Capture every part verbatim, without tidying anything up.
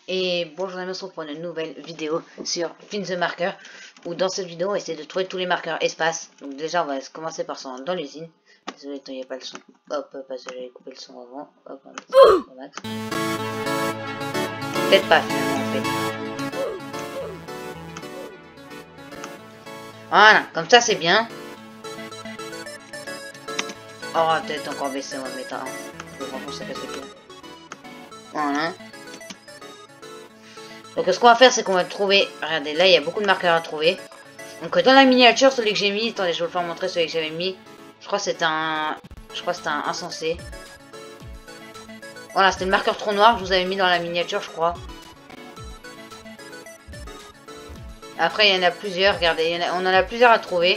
Et bonjour amis, on se retrouve pour une nouvelle vidéo sur Find the Marker, où dans cette vidéo on va essayer de trouver tous les marqueurs espace. Donc déjà on va commencer par ça dans l'usine. Désolé, il n'y a pas le son. Hop, parce que j'avais coupé le son avant. Hop, on va mettre ça au max. Peut-être pas finalement en fait. Voilà, comme ça c'est bien. Oh, peut-être encore baisser, on va mettre un. Franchement ça casse le pied. Voilà. Donc ce qu'on va faire, c'est qu'on va trouver... Regardez, là, il y a beaucoup de marqueurs à trouver. Donc dans la miniature, celui que j'ai mis... Attendez, je vais vous le faire montrer, celui que j'avais mis. Je crois que c'est un... Je crois que c'était un insensé. Voilà, c'était le marqueur trop noir que je vous avais mis dans la miniature, je crois. Après, il y en a plusieurs. Regardez, il y en a... on en a plusieurs à trouver.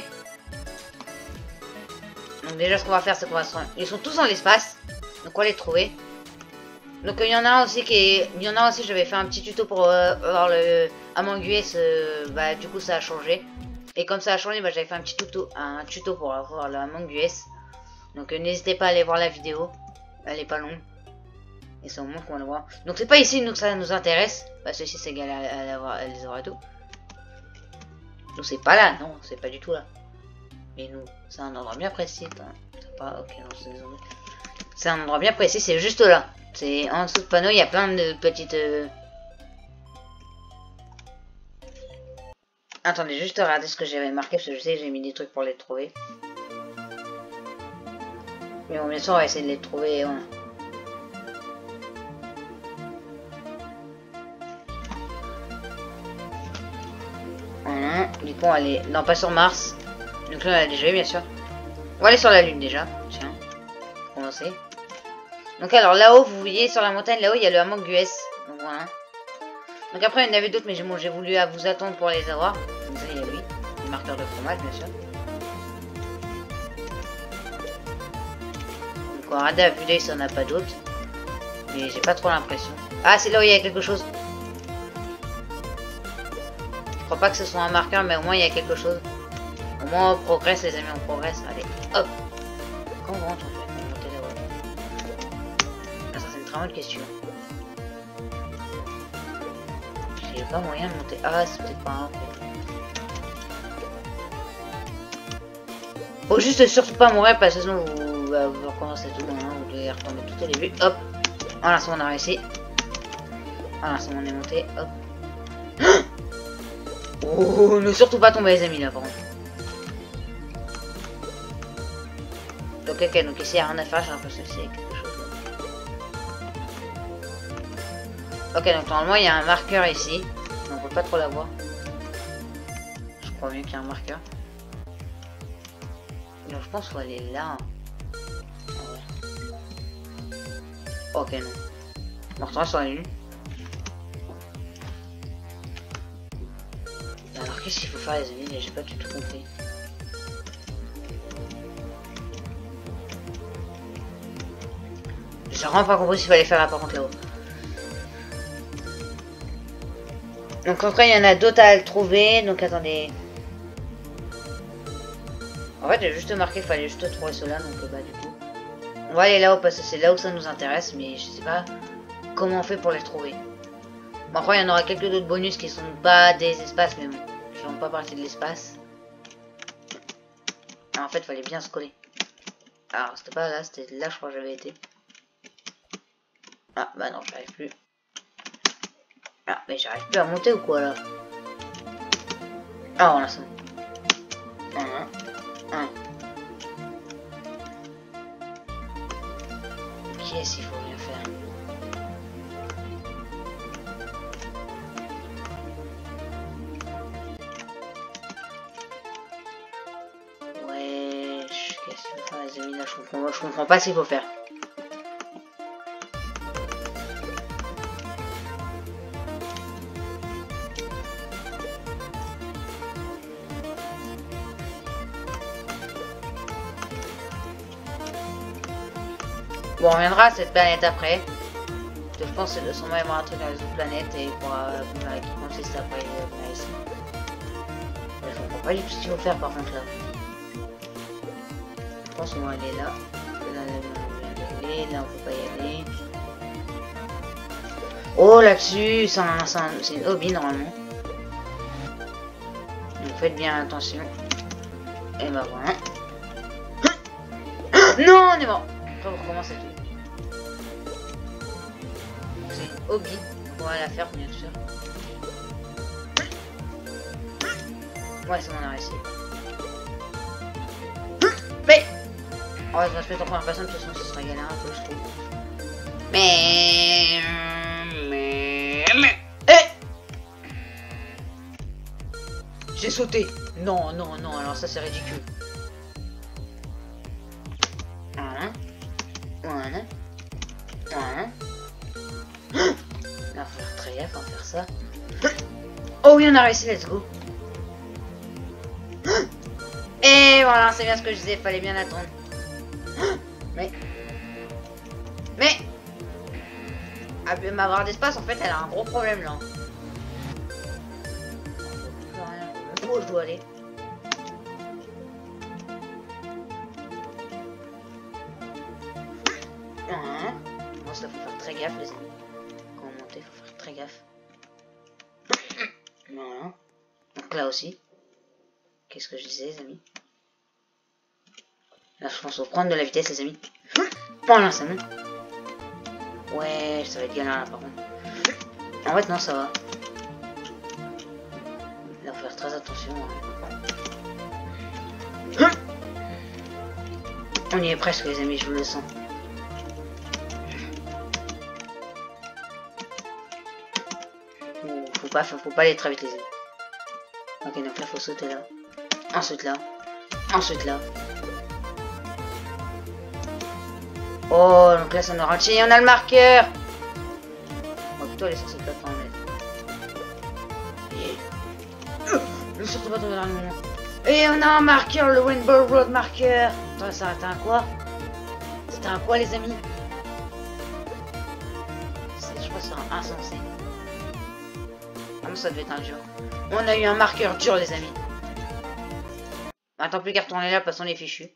Donc déjà, ce qu'on va faire, c'est qu'on va... Se... Ils sont tous dans l'espace. Donc on va les trouver. Donc il y en a un aussi qui est... Il y en a aussi, j'avais fait un petit tuto pour euh, voir le Among Us, euh, bah du coup ça a changé. Et comme ça a changé, bah j'avais fait un petit tuto, un tuto pour voir le Among Us. Donc euh, n'hésitez pas à aller voir la vidéo, elle est pas longue. Et c'est au moment qu'on va le voir. Donc c'est pas ici nous, que ça nous intéresse, parce que ici c'est égal à, à, à, à les avoir et tout. Donc c'est pas là, non, c'est pas du tout là. Mais nous, c'est un endroit bien précis. C'est pas, ok, non, c'est désolé. C'est un endroit bien précis, c'est juste là. C'est en dessous de panneau, il y a plein de petites... Euh... Attendez, juste regarder ce que j'avais marqué, parce que je sais que j'ai mis des trucs pour les trouver. Mais bon, bien sûr, on va essayer de les trouver. Voilà. Voilà. Du coup, on va aller... Non, pas sur Mars. Donc là, on l'a déjà eu, bien sûr. On va aller sur la Lune, déjà. Tiens, pour commencer. Donc alors là-haut, vous voyez sur la montagne, là-haut, il y a le Among Us. Donc voilà. Donc après, il y en avait d'autres, mais bon, j'ai voulu à vous attendre pour les avoir. Donc ça, il y a lui, les marqueurs de fromage, bien sûr. Donc on va regarder à vue d'œil si on n'a pas d'autres. Mais j'ai pas trop l'impression. Ah, c'est là où il y a quelque chose. Je crois pas que ce soit un marqueur, mais au moins il y a quelque chose. Au moins on progresse, les amis, on progresse. Allez, hop. Quand on rentre, on fait monter là-haut. Ah, ça, c'est une très bonne question. J'ai pas moyen de monter. Ah, c'est peut-être pas un fait. Faut juste surtout pas mourir parce que sinon vous, bah, vous recommencez tout. Hein, vous devez retomber tout au début. Hop. Voilà, c'est bon, on a réussi. Voilà, c'est bon, on est monté. Hop. Oh, ne surtout pas tomber les amis là par contre. Donc ok, donc ici il n'y a rien à faire, j'ai l'impression qu'il y a quelque chose. Ok, donc normalement il y a un marqueur ici. On peut pas trop l'avoir. Je crois bien qu'il y a un marqueur. Donc je pense qu'il faut aller là. Ok, non. On retourne sur la lune. Alors qu'est-ce qu'il faut faire les amis? J'ai pas du tout compris. J'ai vraiment pas compris s'il fallait faire là par contre là-haut. Donc après il y en a d'autres à le trouver, donc attendez. En fait j'ai juste marqué qu'il fallait juste trouver cela, donc bah du coup. On va aller là-haut parce que c'est là où ça nous intéresse, mais je sais pas comment on fait pour les trouver. Bon après il y en aura quelques d'autres bonus qui sont pas des espaces, mais bon, qui font pas partie de l'espace. En fait il fallait bien se coller. Alors c'était pas là, c'était là je crois que j'avais été. Ah bah non, j'arrive plus. Ah mais j'arrive plus à monter ou quoi là? Ah voilà, c'est bon. Un, un. Qu'est-ce qu'il faut bien faire? Wesh, qu'est-ce qu'il faut faire les amis là? Je comprends, je comprends pas ce qu'il faut faire. Bon, on reviendra à cette planète après. Je pense que sûrement y avoir un truc dans les autres planètes et il pourra venir qui consiste après venir ici. Je comprends pas du tout ce qu'il faut faire par contre là. Je pense qu'on va aller là. Là, là, là, là, là, là, là on peut pas y aller. Oh, là-dessus, c'est un, c'est un, c'est une hobby, normalement. Donc, faites bien attention. Et bah voilà. Non, on est mort. Après, on recommence et tout. C'est une hobby. On va la faire, bien sûr. Ouais, c'est bon, on a réussi. Mais oh, je vais se mettre en première personne, de toute façon, ce sera galère un peu, je trouve. Mais... Mais... Mais... Eh, j'ai sauté. Non, non, non, alors ça, c'est ridicule. Voilà. Voilà. Voilà. Là, faut faire très gaffe, on va faire ça. Oh oui, on a réussi, let's go. Et voilà, c'est bien ce que je disais, fallait bien attendre. Mais... Mais... À m'avoir d'espace, en fait, elle a un gros problème, là. Où je dois aller? Hein. Bon, ça faut faire très gaffe, les amis. Quand on monte, faut faire très gaffe. Voilà. Donc là aussi. Qu'est-ce que je disais, les amis? Là, je pense au prendre de la vitesse, les amis. Voilà, c'est bon. Ouais, ça va être galère là, par contre. En fait, non, ça va. Il faut faire très attention. Hein. On y est presque, les amis, je vous le sens. Faut pas, faut pas aller très vite, les amis. Ok, donc là, faut sauter là. Ensuite là. Ensuite là. Oh, donc là, ça nous ralentit. On a le marqueur. Oh, plutôt aller sur cette plateforme. Ne surtout pas tomber dans le moment. Et on a un marqueur, le Rainbow Road Marker. Attends, ça c'était un quoi? C'était un quoi, les amis? Je crois que c'est un insensé. Ah non, ça devait être un dur. On a eu un marqueur dur, les amis. Attends, plus qu'à retourner là, passons les fichus.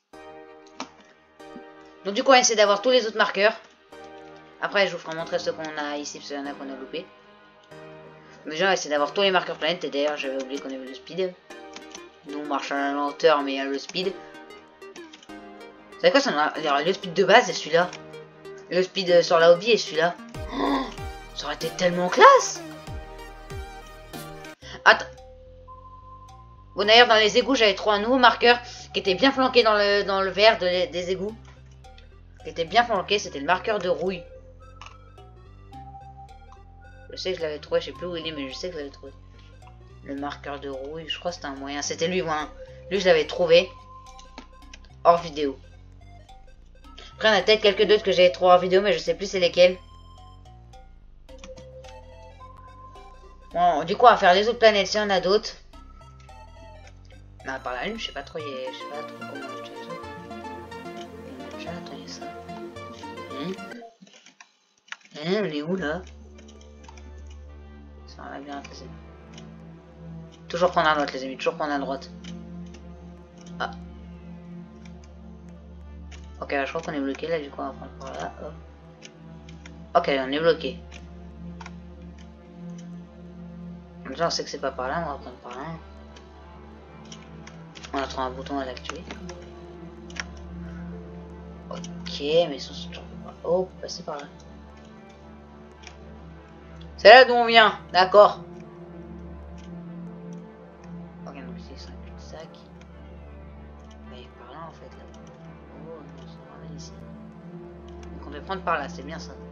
Donc du coup, on va essayer d'avoir tous les autres marqueurs. Après, je vous ferai montrer ceux qu'on a ici, parce qu'il y en a qu'on a loupé. Déjà, on va essayer d'avoir tous les marqueurs planètes. Et d'ailleurs, j'avais oublié qu'on avait le speed. Nous, on marche à la lenteur, mais il y a le speed. Vous savez quoi, ça a... le speed de base, c'est celui-là. Le speed sur la hobby est celui-là. Oh, ça aurait été tellement classe. Attends. Bon, d'ailleurs, dans les égouts, j'avais trouvé un nouveau marqueur qui était bien flanqué dans le, dans le verre de, des égouts. Qui était bien flanqué, c'était le marqueur de rouille. Je sais que je l'avais trouvé, je sais plus où il est, mais je sais que je l'avais trouvé. Le marqueur de rouille, je crois que c'était un moyen. C'était lui, voilà. Lui, je l'avais trouvé. Hors vidéo. Après, on a peut-être quelques d'autres que j'avais trouvé hors vidéo, mais je sais plus c'est lesquels. Bon, du coup, on va faire les autres planètes si on a d'autres. Mais à part la lune, je sais pas trop, je sais pas trop comment on utilise ça. J'ai attendu ça. Hein Hein, on est où là? Ça va bien, les amis. Toujours prendre à droite, les amis, toujours prendre à droite. Ah. Ok, là, je crois qu'on est bloqué, là, du coup, on va prendre par là. Hop. Ok, on est bloqué. Déjà, on sait que c'est pas par là, on va prendre par là. On a trouvé un bouton à l'activer. Ok, mais ils sont toujours pas. Oh, passer par là. C'est là d'où on vient, d'accord. Ok, donc ici c'est un cul-de-sac. Mais par là en fait là. Oh non, c'est vraiment ici. Donc on devait prendre par là, c'est bien ça.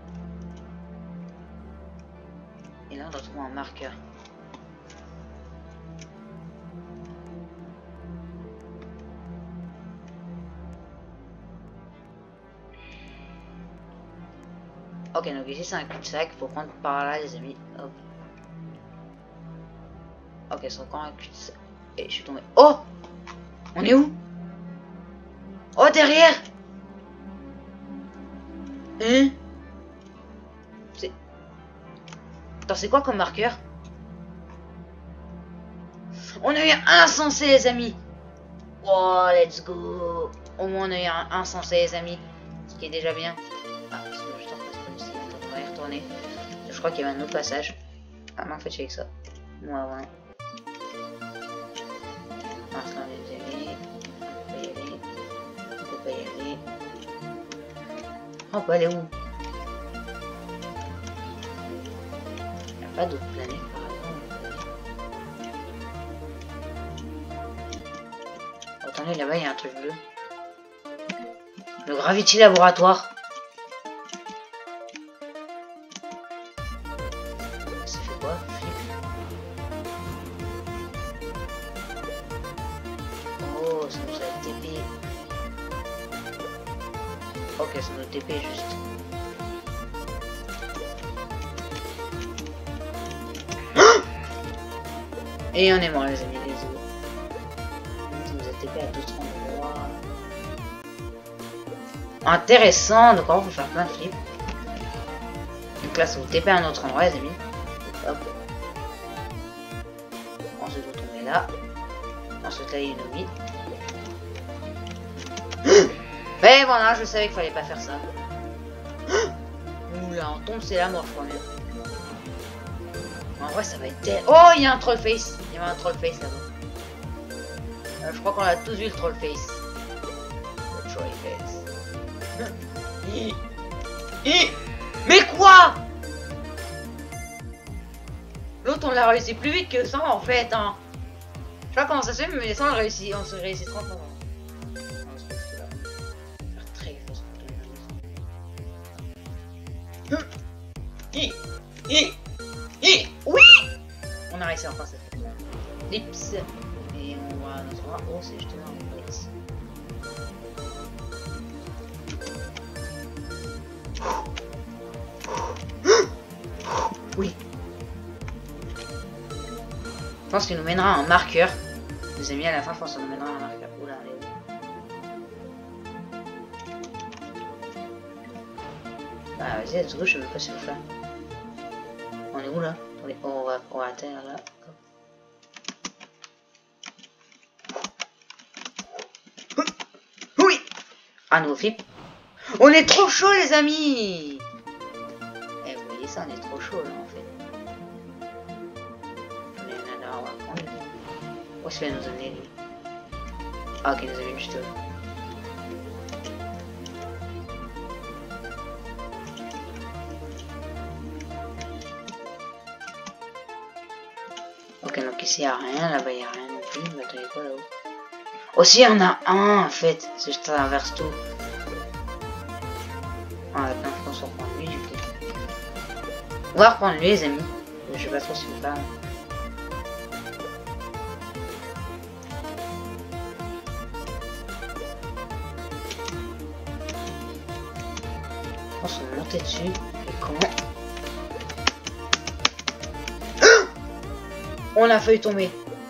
Et là on doit trouver un marqueur. Ok, donc ici c'est un cul-de-sac, faut prendre par là les amis. Hop. Ok, c'est encore un cul-de-sac. Et je suis tombé. Oh! On est où? Oh, derrière! Hein? C'est... Attends, c'est quoi comme marqueur? On a eu un insensé les amis! Oh, let's go! Au moins on a eu un insensé les amis. Ce qui est déjà bien. Ah, c'est juste en face, on va y retourner. crois qu'il y avait un autre passage. Ah non, en fait, j'ai que ça. Ouais, ouais. Parce qu'on est allé. On peut y aller. On peut pas y aller. On peut aller où? Il n'y a pas d'autres planètes par exemple. Oh, attendez, là-bas, il y a un truc bleu. Le Gravity Laboratoire. Ça fait quoi? Flip. Oh, ça nous a T P. Ok, ça nous T P juste. Et on est mort les amis, désolé. Ça nous a T P à d'autres endroits. Intéressant, donc on peut faire plein de flips. Donc là ça vous T P à un autre endroit les amis. Hop. Ensuite vous tombez là. Ensuite là il y a une omi. Mais voilà, je savais qu'il fallait pas faire ça. Oula, on tombe, c'est la mort, je crois même. En vrai, ça va être tel... Oh, il y a un troll face. Il y a un troll face là-bas. Euh, je crois qu'on a tous vu le troll face. Le troll face. Hi. Hi. Mais quoi? L'autre, on l'a réussi plus vite que ça en fait. Hein. Je sais pas comment ça se fait, mais les cent, on réussit. On se réussit trente fois. I, I, I, oui! On a réussi enfin cette fois. Lips. Et on va à notre endroit. Oh, c'est justement un place. Oui. Je pense qu'il nous mènera à un marqueur. Les amis, à la fin, je pense qu'il nous mènera à un marqueur. Oula, allez, où? Ah, vas-y, let's go, je sais même pas si vous faire. On est où là? Oui, on va, on va à terre là. Oui! Un nouveau flip. On est trop chaud les amis! Eh, vous voyez ça, on est trop chaud là en fait. Mais là, on va prendre. Où est-ce qu'il va nous amener lui? Ah, ok, il nous amène juste là. Ok, donc ici il n'y a rien, là-bas il n'y a rien non plus. Mais attendez quoi là-haut? Aussi, il y en a un en fait. C'est juste à l'inverse tout. Ah, attends, je pense qu'on va reprendre lui du coup. On va reprendre lui, les amis. Je sais pas trop si vous parlez. Je pense qu'on va monter dessus. Et comment? On a failli tomber.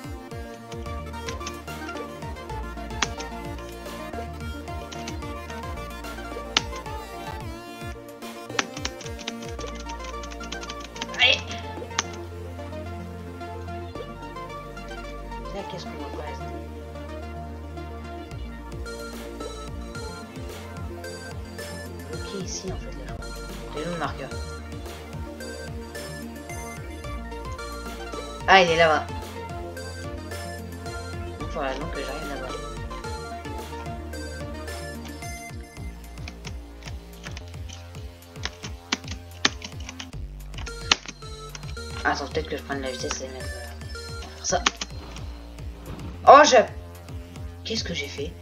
Allez. Là, qu'est-ce qu'on va faire? Ok, ici en fait, là, je crois. C'est le marqueur. Ah, il est là-bas. Voilà, donc j'arrive là-bas. Attends, peut-être que je prenne la vitesse et mettre... On va faire ça. Oh, je... Qu'est-ce que j'ai fait?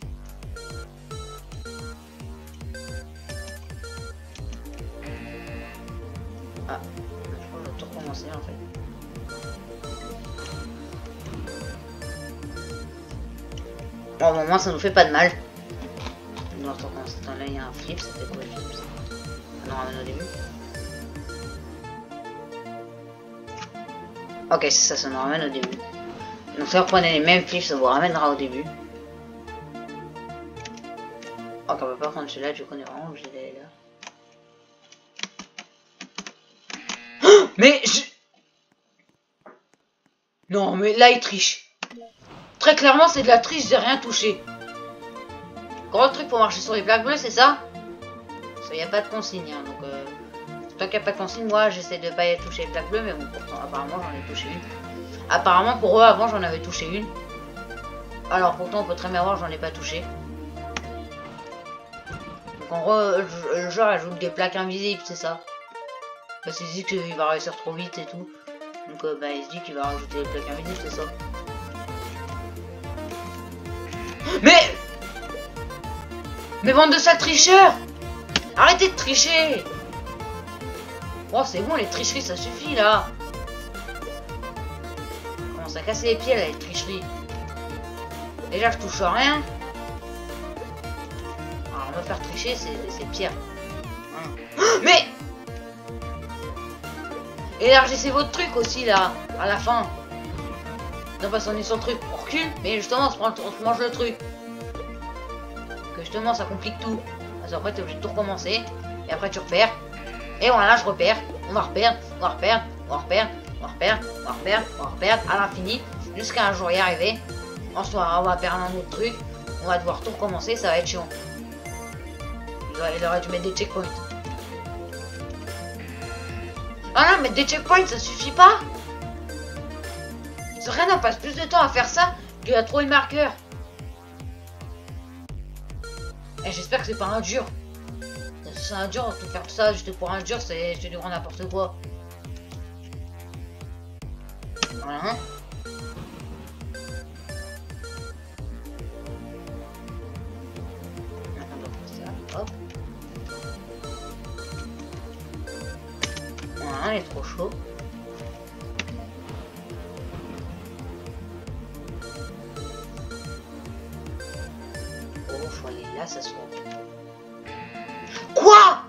Ah, je crois que je vais tout recommencer en fait. Bon, au moins ça nous fait pas de mal. On doit recommencer. Attends, là il y a un flip, ça fait quoi le flip ça? On en ramène au début. Ok, c'est ça, ça nous ramène au début. Donc si vous reprenez les mêmes flips, ça vous ramènera au début. Ok, on peut pas prendre celui-là, du coup on est vraiment obligé d'aller là. Mais je... Non, mais là il triche. Très clairement, c'est de la triche, j'ai rien touché. Gros truc pour marcher sur les plaques bleues, c'est ça? Ça, y a pas de consigne, hein, donc euh, Tant qu'il n'y a pas de consigne, moi j'essaie de pas y toucher les plaques bleues, mais bon, pourtant apparemment j'en ai touché une. Apparemment pour eux avant j'en avais touché une. Alors pourtant on peut très bien voir j'en ai pas touché. Donc en gros le jeu ajoute des plaques invisibles, c'est ça. Parce qu'il se dit qu'il va réussir trop vite et tout. Donc euh, bah il se dit qu'il va rajouter des plaques invisibles, c'est ça. Mais Mais bande de sales tricheurs! Arrêtez de tricher! Oh c'est bon, les tricheries ça suffit là! On commence à casser les pieds là, les tricheries. Déjà je touche à rien. Alors me faire tricher c'est pire. Hein. Mais élargissez votre truc aussi là, à la fin. Non parce qu'on est sur le truc, on recule, mais justement on se, prend, on se mange le truc. Que justement ça complique tout. Parce qu'après t'es obligé de tout recommencer. Et après tu repères. Et voilà je repère. On va reperdre, on va reperdre, on va reperdre, on va reperdre, on va reperdre, on va reperdre à l'infini. Jusqu'à un jour y arriver. Ensuite on va perdre un autre truc. On va devoir tout recommencer, ça va être chiant. Il aurait dû mettre des checkpoints. Ah non, mais des checkpoints ça suffit pas. Rien, on passe plus de temps à faire ça qu'à trouver le marqueur. Et j'espère que c'est pas un dur. Si c'est un dur, tout faire tout ça juste pour un dur, c'est du grand n'importe quoi. Voilà. Hop. Voilà, il est trop chaud. Faut aller là, ça se voit. Quoi?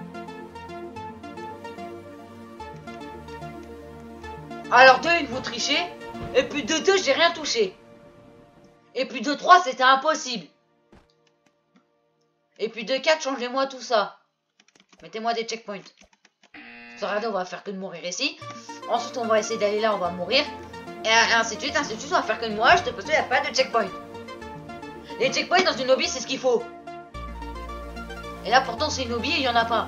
Alors de une, vous trichez. Et puis de deux, j'ai rien touché. Et puis de trois, c'était impossible. Et puis de quatre, changez-moi tout ça. Mettez-moi des checkpoints. Regardez, on va faire que de mourir ici. Ensuite, on va essayer d'aller là, on va mourir. Et ainsi de suite, ainsi de suite, on va faire que de mourir. Je te pose, il n'y a pas de checkpoint. Les checkpoints dans une lobby, c'est ce qu'il faut. Et là, pourtant, c'est une lobby et il n'y en a pas.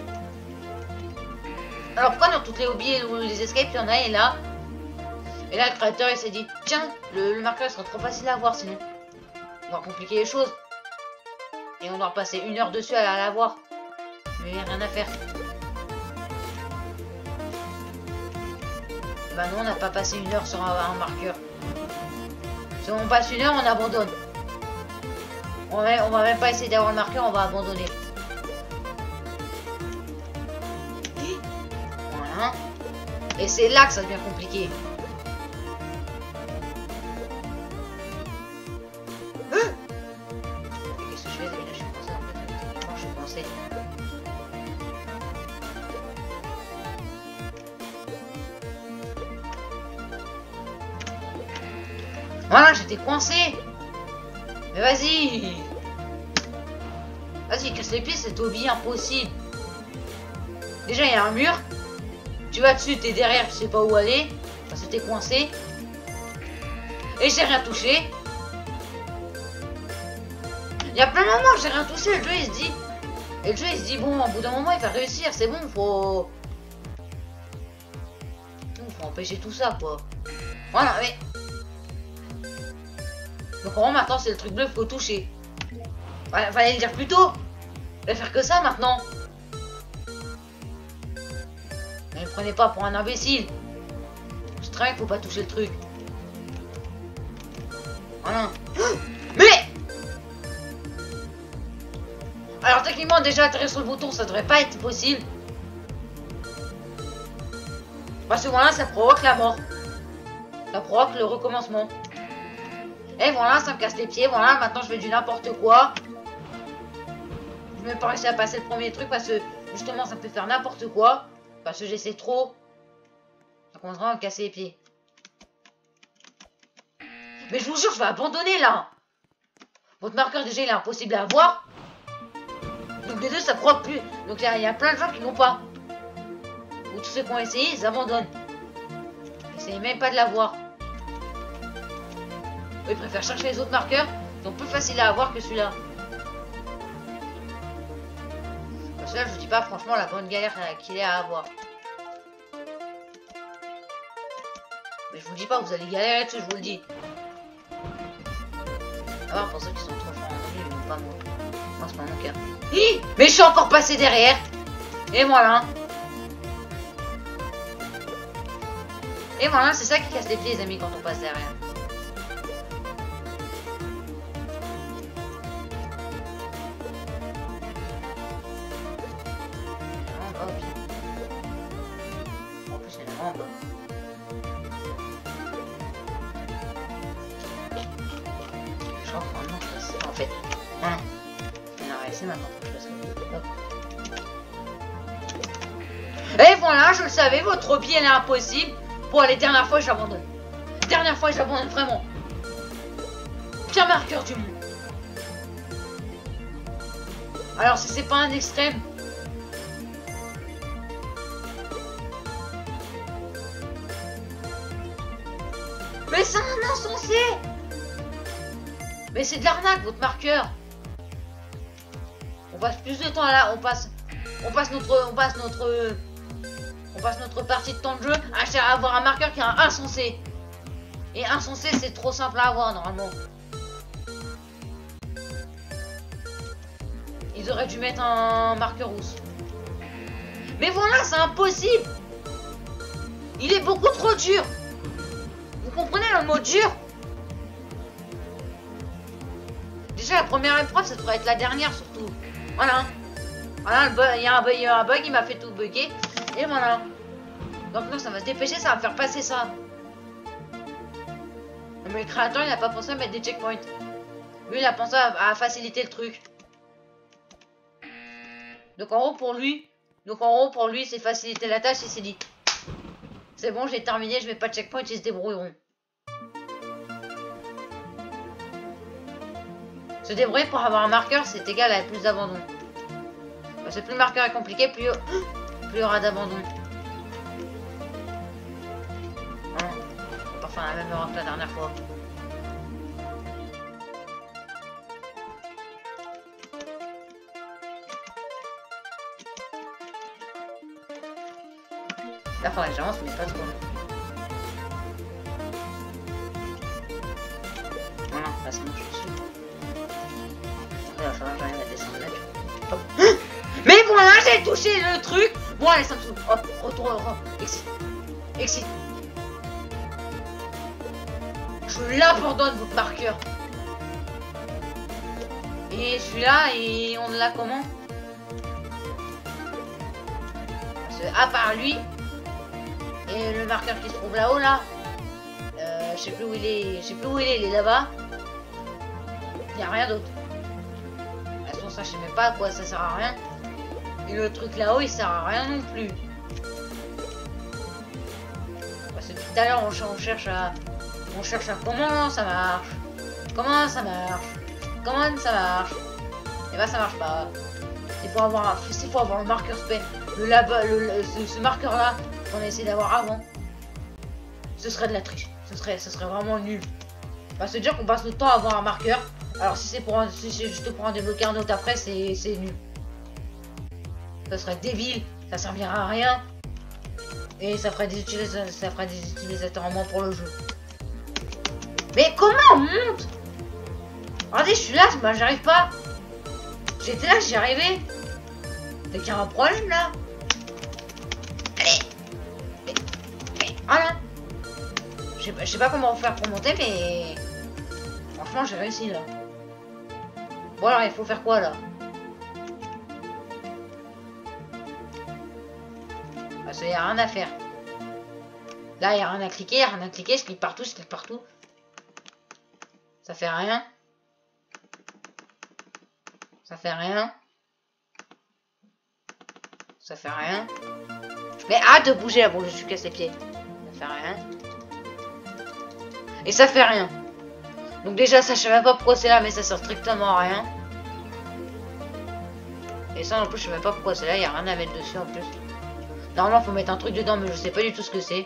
Alors, pourquoi dans toutes les lobbies ou les escapes, il y en a et là? Et là, le créateur, il s'est dit, tiens, le, le marqueur sera trop facile à voir sinon. On va compliquer les choses. Et on doit passer une heure dessus à la voir. Mais il n'y a rien à faire. Bah non, on n'a pas passé une heure sur un, un marqueur. Si on passe une heure, on abandonne. On va, on va même pas essayer d'avoir le marqueur, on va abandonner. Voilà. Et c'est là que ça devient compliqué. Hein? Qu'est-ce que je fais? Je suis coincé en fait. Comment je suis coincé? Voilà, j'étais coincé. Mais vas-y. Vas-y, casse les pieds, c'est hobby impossible. Déjà, il y a un mur. Tu vas dessus, t'es derrière, tu sais pas où aller. Parce que t'es coincé. Et j'ai rien touché. Il y a plein de moments que j'ai rien touché. Le jeu, il se dit... Et le jeu, il se dit, bon, au bout d'un moment, il va réussir. C'est bon, faut... Faut empêcher tout ça, quoi. Voilà, mais... Donc en gros maintenant c'est le truc bleu qu'il faut toucher. Voilà, fallait le dire plus tôt. Je vais faire que ça maintenant. Ne me prenez pas pour un imbécile. C'est très bien qu'il faut pas toucher le truc. Voilà. Mais alors techniquement déjà atterrir sur le bouton ça devrait pas être possible. Parce que voilà ça provoque la mort. Ça provoque le recommencement. Et voilà, ça me casse les pieds. Voilà, maintenant je fais du n'importe quoi. Je n'ai même pas réussi à passer le premier truc parce que justement ça me fait faire n'importe quoi. Parce que j'essaie trop. Ça commence vraiment à me casser les pieds. Mais je vous jure, je vais abandonner là. Votre marqueur déjà il est impossible à avoir. Donc les deux ça provoque plus. Donc il y, y a plein de gens qui n'ont pas. Ou tous ceux qui ont essayé, ils abandonnent. Ils n'essayent même pas de l'avoir. Ils préfèrent chercher les autres marqueurs, donc plus facile à avoir que celui-là. Parce que là, je vous dis pas franchement la bonne galère qu'il est à avoir. Mais je vous dis pas, vous allez galérer dessus, je vous le dis. À part pour ceux qui sont trop forts en anglais, mais pas moi. Moi, c'est pas mon cas. Hi, mais je suis encore passé derrière. Et voilà. Et voilà, c'est ça qui casse les pieds, les amis, quand on passe derrière. En plus, il y en a en bas. Je crois que maintenant, je passe. En fait, voilà. On a réussi maintenant. Je passe. Hop. Et voilà, je le savais, votre pied elle est impossible. Bon, les dernières fois, j'abandonne. Dernière fois, j'abandonne vraiment. Pire marqueur du monde. Alors, si c'est pas un extrême. Mais c'est un insensé. Mais c'est de l'arnaque, votre marqueur. On passe plus de temps là, on passe, on passe notre, on passe notre, on passe notre partie de temps de jeu à avoir un marqueur qui est un insensé. Et insensé, c'est trop simple à avoir normalement. Ils auraient dû mettre un marqueur rousse. Mais voilà, c'est impossible. Il est beaucoup trop dur. Vous comprenez le mot dur? Déjà, la première épreuve, ça devrait être la dernière surtout. Voilà. Voilà, il y a un bug, il y a un bug, il m'a fait tout bugger. Et voilà. Donc non, ça va se dépêcher, ça va me faire passer ça. Mais le créateur, il n'a pas pensé à mettre des checkpoints. Lui, il a pensé à, à faciliter le truc. Donc en gros, pour lui, donc en gros, pour lui, c'est faciliter la tâche. Il s'est dit, c'est bon, j'ai terminé, je mets pas de checkpoint, ils se débrouilleront. Se débrouiller pour avoir un marqueur, c'est égal à plus d'abandon. Parce que plus le marqueur est compliqué, plus, plus il y aura d'abandon. Hein, on va pas faire la même erreur que la dernière fois. Là, faudrait que j'avance, mais pas trop. Voilà, là, c'est bon, je suis dessus. Là, ça va, j'arrive à descendre là. Hop. Mais voilà, j'ai touché le truc. Bon, allez, ça me saoule. Hop, retourne, retourne. Exit. Exit. Je l'abandonne, votre marqueur. Et celui-là, et on l'a comment? Parce que, à part lui, et le marqueur qui se trouve là-haut, là, euh, je sais plus où il est, je sais plus où il est, il est là-bas. Il n'y a rien d'autre. De toute façon, ça, je sais même pas à quoi ça sert à rien. Et le truc là-haut, il sert à rien non plus. Parce que tout à l'heure, on, on cherche à... On cherche à comment ça marche. Comment ça marche. Comment ça marche. Et bah, ça marche pas. Il faut avoir, il faut avoir le marqueur spé. Le là-bas, le, le, ce, ce marqueur-là, qu'on a essayé d'avoir avant. Ce serait de la triche. Ce serait, ce serait vraiment nul. Bah, c'est dire qu'on passe le temps à avoir un marqueur. Alors, si c'est pour un, si c'est juste pour en débloquer un autre après, c'est nul. Ça serait débile, ça servira à rien. Et ça ferait des utilisateurs, ça ferait des utilisateurs en moins pour le jeu. Mais comment on monte? Regardez, je suis là, bah, j'arrive pas. J'étais là, j'y arrivais. T'as qu'il y a un problème là. Allez. Voilà. Je sais pas comment faire pour monter, mais franchement, j'ai réussi là. Bon alors, il faut faire quoi là? Parce qu'il n'y a rien à faire. Là, il n'y a rien à cliquer, il n'y a rien à cliquer. Je clique partout, je clique partout. Ça fait rien. Ça fait rien. Ça fait rien. Mais hâte de bouger là, bon, je suis casse les pieds. Ça fait rien. Et ça fait rien. Donc déjà, ça, je sais même pas pourquoi c'est là, mais ça sert strictement à rien. Et ça, en plus, je sais même pas pourquoi c'est là, il n'y a rien à mettre dessus en plus. Normalement, faut mettre un truc dedans, mais je sais pas du tout ce que c'est.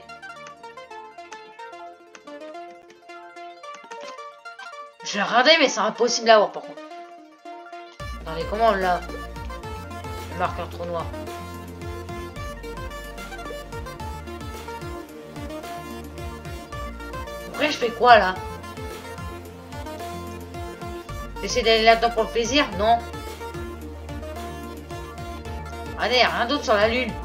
Je vais regarder, mais c'est impossible à voir par contre. Attendez, comment on l'a? Le marqueur trop noir. Après, je fais quoi là? J'essaie d'aller là-dedans pour le plaisir? Non. Allez, y'a rien d'autre sur la lune.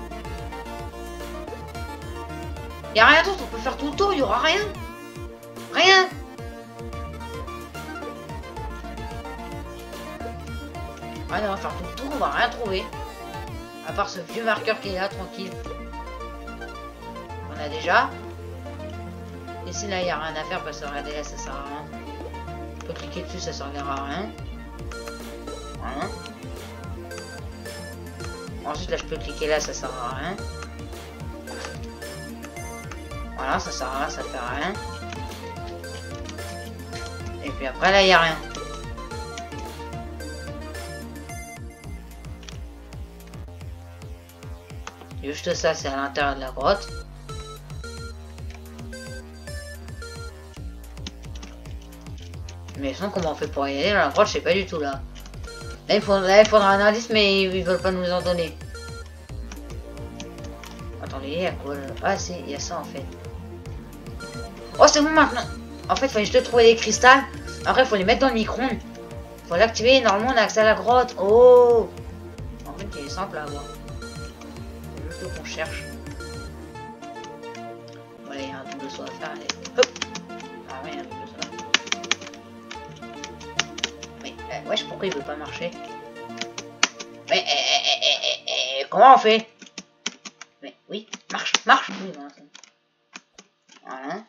Y'a rien d'autre, on peut faire tout le tour, il y aura rien. Rien. Allez, on va faire tout le tour, on va rien trouver. À part ce vieux marqueur qui est là, tranquille. On a déjà. Et si là, il n'y a rien à faire, parce que regardez là, ça sert à rien. On peut cliquer dessus, ça servira à rien. Voilà. Ensuite, là, je peux cliquer là, ça sert à rien. Voilà, ça sert à rien, ça fait rien. Et puis après, là, il n'y a rien. Juste ça, c'est à l'intérieur de la grotte. Mais sinon, comment on fait pour y aller dans la grotte, je sais pas du tout là. Là, il faudra, là, il faudra un indice, mais ils veulent pas nous en donner. Attendez, il y a quoi là? Ah, si, il y a ça en fait. Oh, c'est bon maintenant. En fait, il fallait juste trouver les cristals. Après, il faut les mettre dans le micro-ondes. Faut l'activer. Normalement, on a accès à la grotte. Oh! En fait, il est simple à avoir. C'est juste qu'on cherche. Voilà, il y a un double saut à faire. Allez. Hop! Ah, oui, il y a un double saut. Mais, euh, wesh, pourquoi il veut pas marcher? Mais, eh, eh, eh, eh, eh, comment on fait? Mais, oui, marche, marche! Oui, voilà. Voilà.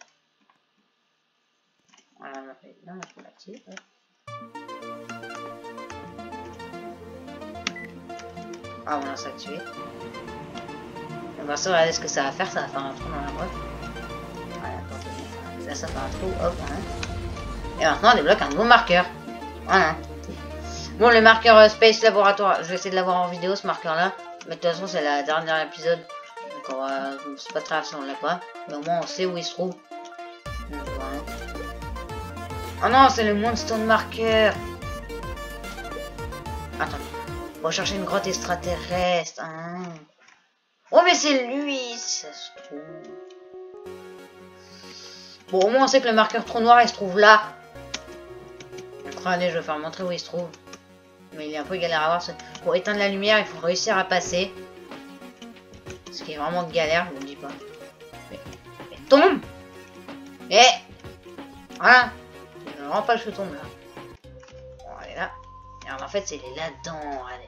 Voilà, on a fait. Là, on peut l'activer. Ouais. Ah, voilà, c'est activé. On va se regarder ce que ça va faire. Ça va faire un trou dans la grotte. Voilà, là, ça fait un trou. Hop, voilà. Et maintenant, on débloque un nouveau marqueur. Voilà. Bon, le marqueur euh, Space Laboratoire, je vais essayer de l'avoir en vidéo, ce marqueur-là. Mais de toute façon, c'est la dernière épisode. Donc, euh, c'est pas très grave si on l'a pas. Mais au moins, on sait où il se trouve. Donc, voilà. Oh non, c'est le Moonstone Marker. Attends. On va chercher une grotte extraterrestre. Hein. Oh, mais c'est lui, ça se trouve. Bon, au moins, on sait que le marqueur trou noir, il se trouve là. Donc, allez, je vais faire montrer où il se trouve. Mais il est un peu galère à voir. Pour éteindre la lumière, il faut réussir à passer. Ce qui est vraiment galère, je vous le dis pas. Mais, mais tombe. Et voilà. Je ne rends pas le feu tombe là. Bon, allez là. Et alors, en fait, c'est là-dedans. Allez.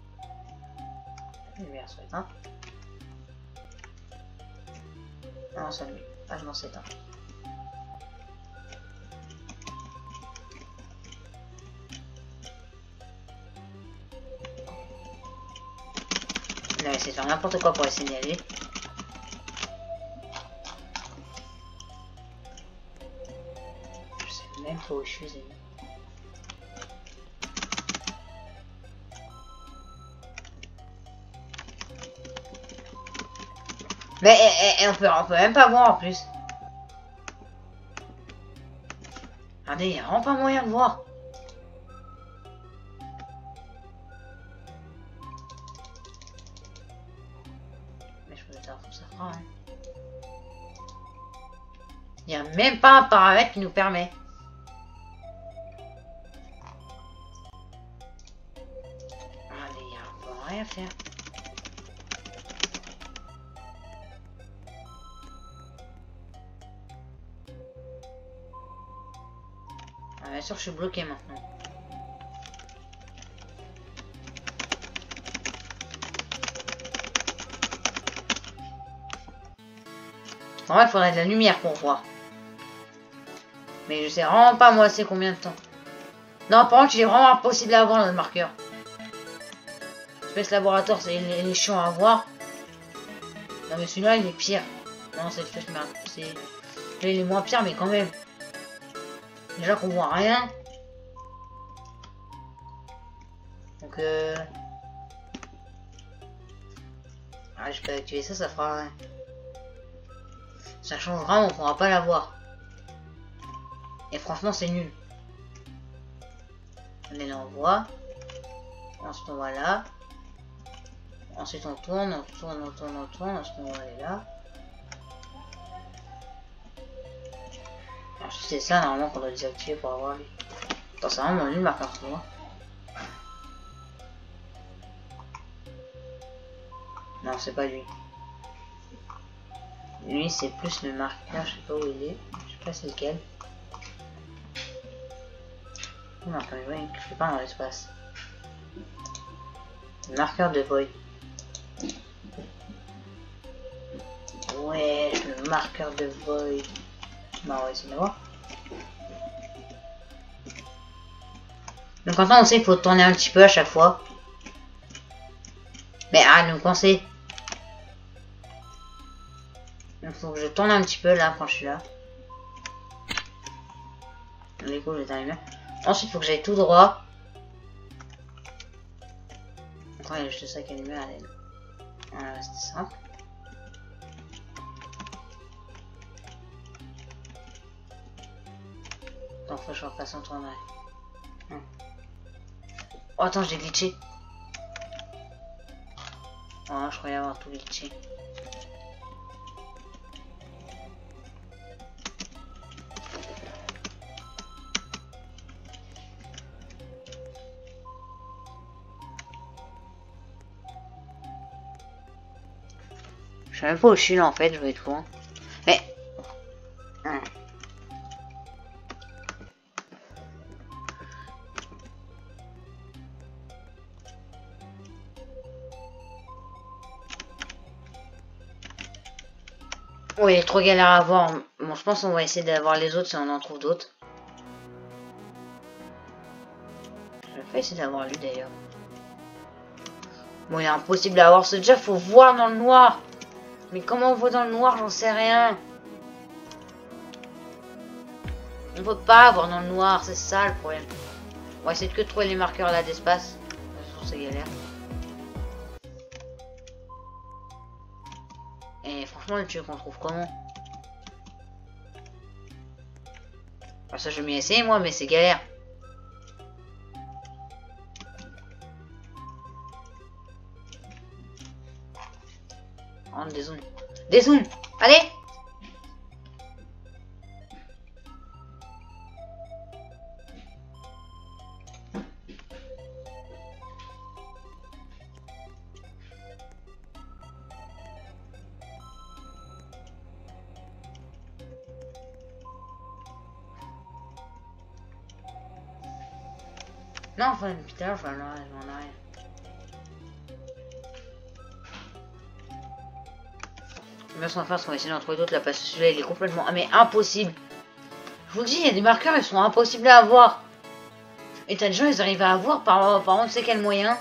La lumière soit éteinte. Non, ça lui. Ah, je m'en sais éteint. Il a essayé de faire n'importe quoi pour essayer d'y aller. Je sais même pas où je suis. Mais et, et, on, peut, on peut même pas voir en plus. Regardez, il n'y a vraiment pas moyen de voir. Il n'y a même pas un paramètre qui nous permet. Allez, il n'y a rien à faire. Ah, bien sûr, je suis bloqué maintenant. En vrai, il faudrait de la lumière pour voir. Mais je sais vraiment pas moi c'est combien de temps. Non, par contre, il est vraiment impossible à avoir le marqueur. Space Laboratoire, c'est il est chiant à voir. Non mais celui-là, il est pire. Non, c'est Space Laboratoire. C'est... Là, il est moins pire, mais quand même. Déjà qu'on voit rien. Donc euh... ah, je peux activer ça, ça fera rien. Ça change vraiment, on pourra pas l'avoir. Et franchement, c'est nul. On est là, on voit. Ensuite, on va là. Ensuite on tourne, on tourne, on tourne, on tourne, ensuite on va aller là. Alors c'est ça normalement qu'on doit désactiver pour avoir lui. Attends, c'est vraiment lui le marqueur pour moi. Non, c'est pas lui. Lui c'est plus le marqueur, je sais pas où il est. Je sais pas c'est lequel. Le marqueur de Void, je sais pas dans l'espace. Le marqueur de Void. Ouais, le marqueur de Void. Bah on va essayer de voir. Donc maintenant on sait qu'il faut tourner un petit peu à chaque fois. Mais ah, donc on sait. Il faut que je tourne un petit peu là quand je suis là. Du coup je vais arriver. Ensuite il faut que j'aille tout droit. Encore il y a juste ça qui est allumé à l'aide. Voilà, c'était simple. Attends, faut que je refasse un tournage. Hum. Oh attends, j'ai glitché. Oh, je croyais avoir tout glitché. Je sais même pas où je suis là en fait, je vais être con. Mais... Hum. Oui, il est trop galère à voir. Bon, je pense qu'on va essayer d'avoir les autres si on en trouve d'autres. Je vais essayer d'avoir lui d'ailleurs. Bon, il est impossible à avoir. C'est déjà, faut voir dans le noir. Mais comment on voit dans le noir, j'en sais rien. On peut pas voir dans le noir, c'est ça le problème. On va essayer de que trouver les marqueurs là d'espace. De toute façon, c'est galère. Et franchement, le truc qu'on trouve comment? Ah, ça, je m'y essayer moi, mais c'est galère. On dézoome. Dézoome! Allez! Non, enfin, putain, je vais en arrière, je vais en arrière. Mais sans faire, on va essayer d'en trouver d'autres là, parce que celui-là, il est complètement... Ah, mais impossible! Je vous dis, il y a des marqueurs, ils sont impossibles à avoir. Et t'as des gens, ils arrivent à avoir par, par on ne sait quel moyen.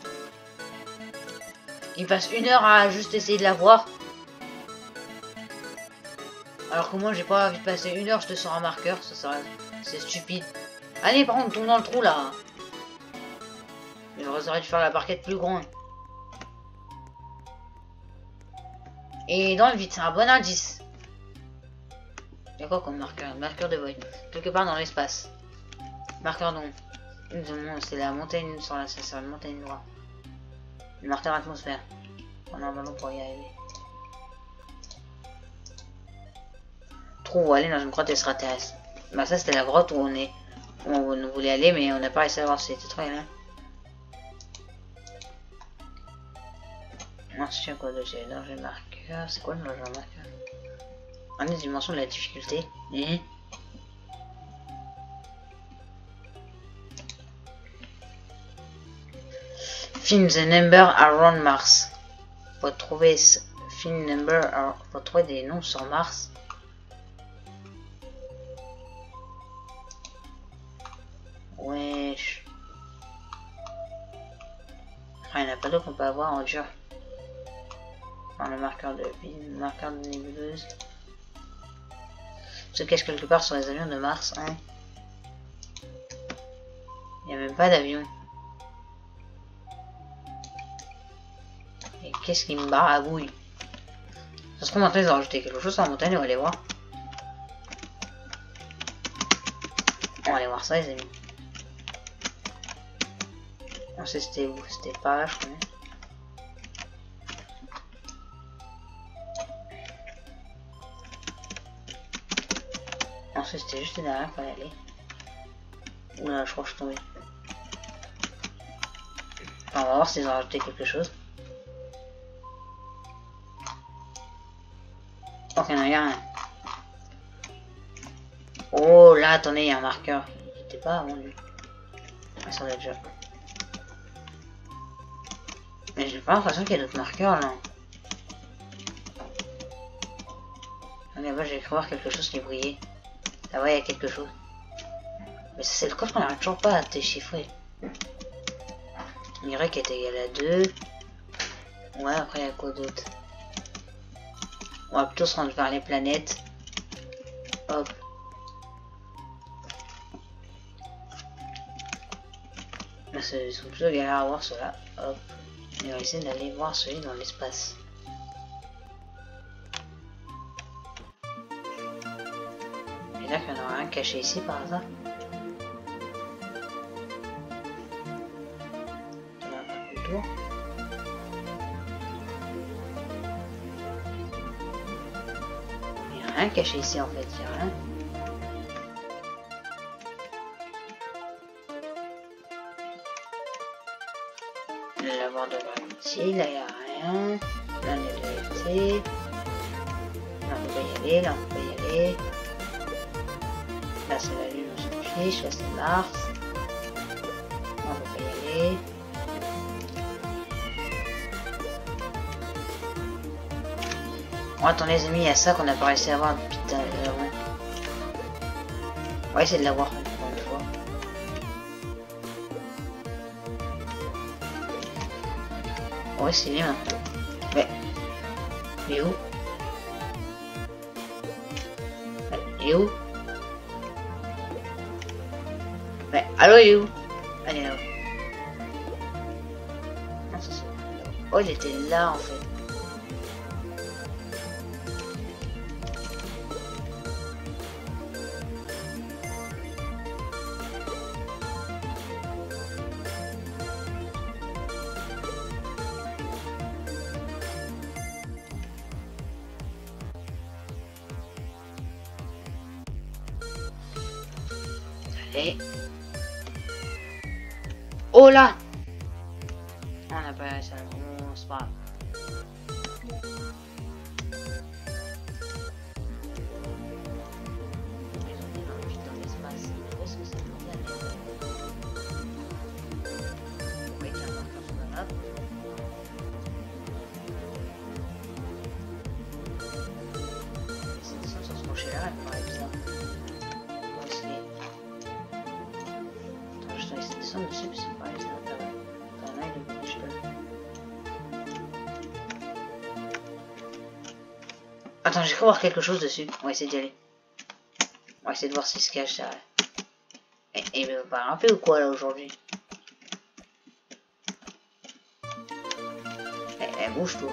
Ils passent une heure à juste essayer de l'avoir. Alors que moi, j'ai pas envie de passer une heure, je te sors un marqueur, ça serait... C'est stupide. Allez, par contre, tombe dans le trou, là. J'aurais dû faire la barquette plus grande. Et dans le vide, c'est un bon indice. Il y a quoi comme marqueur? Marqueur de Void. Quelque part dans l'espace. Marqueur d'ombre. C'est la montagne sur la, sur la montagne noire. Le marqueur atmosphère. On a un ballon pour y arriver. Trou où aller dans une grotte extraterrestre. Bah ça c'était la grotte où on est. Où on voulait aller mais on n'a pas réussi à voir si c'était très bien. Ensuite quoi de chez danger marqueur. C'est quoi le danger marqueur? On est dimension de la difficulté. Mmh. Find the number around Mars. Faut trouver find number. Faut trouver des noms sur Mars. Wesh. Ah, il n'y en a pas d'autres qu'on peut avoir en dur. Enfin, le marqueur de le marqueur de nébuleuse. Se cache quelque part sur les avions de Mars. Hein. Il n'y a même pas d'avion. Et qu'est-ce qui me barre à bouille? Ça se trouve maintenant ils ont rajouté quelque chose sur la montagne, on va aller voir. On va aller voir ça les amis. On sait c'était où, c'était pas là je connais. pense que c'était juste derrière qu'il fallait aller. Oula, je crois que je suis tombé. Enfin, on va voir s'ils ont rajouté quelque chose. Ok, non, il n'y a rien. Oh là, attendez, il y a un marqueur. Il n'était pas avant lui. Ah, ça va déjà. Mais j'ai pas l'impression qu'il y a d'autres marqueurs là. Là-bas, j'ai cru voir quelque chose qui brillait. Là-bas, il y a quelque chose. Mais ça, c'est le coffre qu'on n'arrive toujours pas à déchiffrer. Y qui est égal à deux. Ouais, après, il y a quoi d'autre? On va plutôt se rendre vers les planètes. Hop. Là, ils sont plutôt galères à voir ceux-là. Hop. Et on va essayer d'aller voir celui dans l'espace. Et là, qu'il y en aura un caché ici par hasard. On va faire le tour. Il n'y a rien caché ici en fait, il n'y a rien. Le lavoir de gravité, là il n'y a rien. Là on est de l'été. Là on peut pas y aller, là on peut pas y aller. Là c'est la lune, on s'en fiche, là c'est Mars. Là on peut pas y aller. Bon attends les amis, il y a ça qu'on n'a pas réussi à voir depuis tout à l'heure. On va essayer de l'avoir encore une fois. Ouais, c'est bien. Mais. Il est où? Il est où? Mais. Allô, il est où? Allez là-haut. Non, ça c'est. Oh, il était là en fait. Allez. Oh là! On n'a pas réussi à le bon, c'est pas grave. Ils ont mis un putain d'espace. Où est-ce que c'est bordel? Oui, il y a un marqueur sur la map. Les éditions sur ce rocher-là, elle me paraît bizarre. Où est-ce qu'il est? Attends, je dois essayer de descendre dessus, parce que c'est pareil, ça va pas. T'en as, il est bon, je peux. Attends, j'ai cru voir quelque chose dessus. On va essayer d'y aller. On va essayer de voir si se cache derrière. Et il me va rappeler ou quoi là aujourd'hui? Elle, elle bouge tout.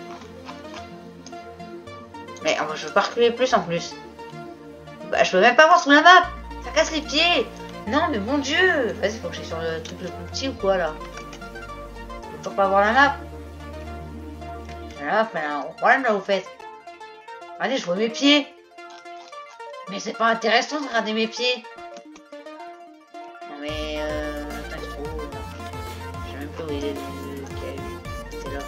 Mais oh, je veux pas reculer plus en plus. Bah, je peux même pas voir sous la map. Ça casse les pieds. Non, mais mon dieu. Vas-y, faut que j'aille sur le truc le plus petit ou quoi là. Je peux toujours pas voir la map. La map, elle a un problème là, vous faites. Allez, je vois mes pieds. Mais c'est pas intéressant de regarder mes pieds. Non mais euh... Attends, il se trouve où là? Je sais même plus où il est le caillou. Il était là.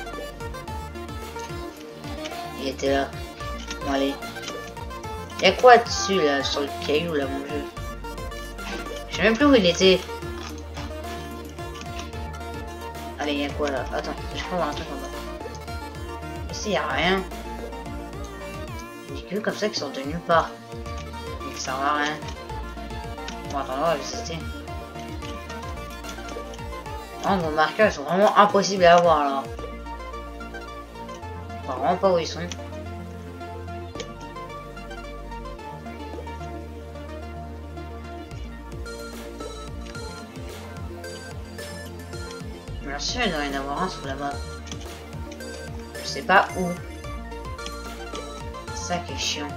Il était là. Bon allez. Y'a quoi dessus là, sur le caillou là mon dieu? Je sais même plus où il était. Allez, y'a quoi là? Attends, je crois voir un truc en bas. Ici y'a rien. Des queues comme ça qui sortent de nulle part. Et qui servent à rien. Bon, attends, on va visiter. Oh, vos marqueurs ils sont vraiment impossibles à avoir là. Je vois vraiment pas où ils sont. Bien sûr, il doit y en avoir un sous la map. Je sais pas où. C'est ça qui est chiant.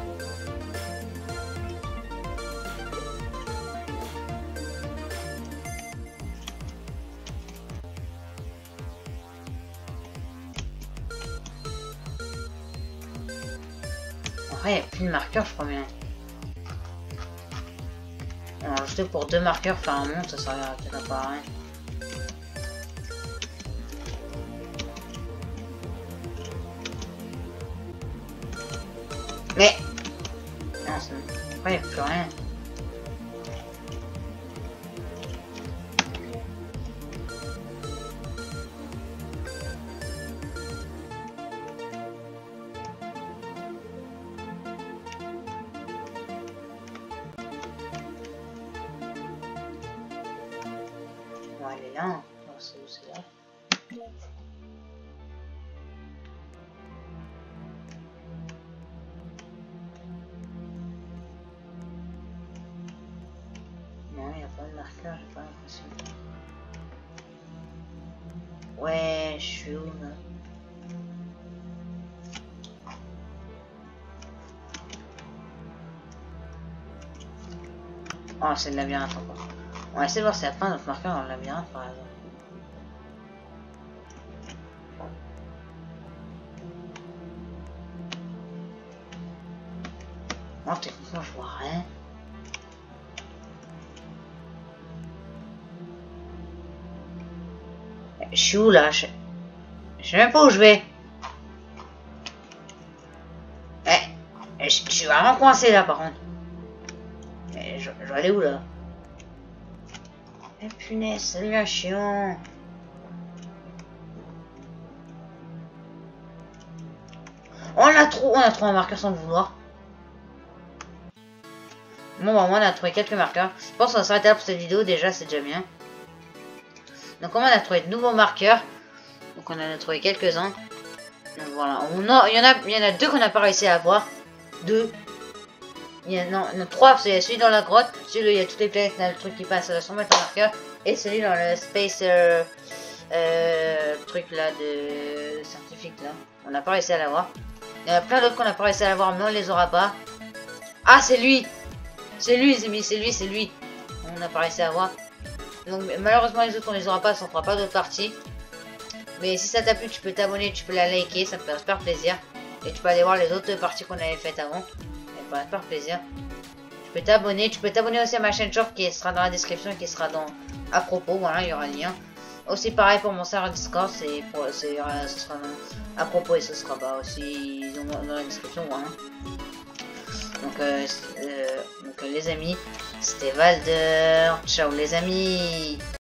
Après, il n'y a plus de marqueur, je crois bien. Alors, juste pour deux marqueurs, faire un monde, ça servira peut-être pas à rien. Mais non, c'est... Après, il n'y a plus rien. On va aller là. Oh, c'est où, c'est là. Non, il n'y a pas de marqueur, j'ai pas l'impression. Ouais, je suis où là? Oh, c'est le labyrinthe encore. On va essayer de voir s'il y a pas d'autres marqueurs dans le labyrinthe par exemple. Moi, techniquement, je vois rien. Je suis où là? Je... je sais même pas où je vais. Eh, je, je suis vraiment coincé là par contre. Mais je, je vais aller où là? Eh punaise, c'est là chiant. On a trop, on a trouvé un marqueur sans le vouloir. Bon bah moi on a trouvé quelques marqueurs. Je pense qu'on va s'arrêter là pour cette vidéo déjà, c'est déjà bien. Donc on a trouvé de nouveaux marqueurs. Donc on en a trouvé quelques-uns. Donc voilà, on a, il y en a, il y en a deux qu'on n'a pas réussi à avoir. Deux. Il y en a, non, non trois, c'est celui dans la grotte, celui où il y a toutes les planètes, là, le truc qui passe à cent mètres en marqueur, et celui dans le space euh, euh, truc là de scientifique là. On n'a pas réussi à l'avoir. Il y en a plein d'autres qu'on n'a pas réussi à l'avoir, mais on les aura pas. Ah, c'est lui! C'est lui, les amis, c'est lui, c'est lui. On n'a pas réussi à avoir. Donc malheureusement les autres on les aura pas, ça ne fera pas d'autres parties. Mais si ça t'a plu, tu peux t'abonner, tu peux la liker, ça me fait super plaisir. Et tu peux aller voir les autres parties qu'on avait faites avant. Ça me fait super plaisir. Tu peux t'abonner, tu peux t'abonner aussi à ma chaîne short qui sera dans la description et qui sera dans à propos. Voilà, il y aura le lien. Aussi pareil pour mon serveur Discord, c'est pour c'est ce sera dans, à propos et ce sera bah aussi dans, dans la description. Voilà. Donc, euh, euh, donc euh, les amis, c'était Valder. Ciao les amis.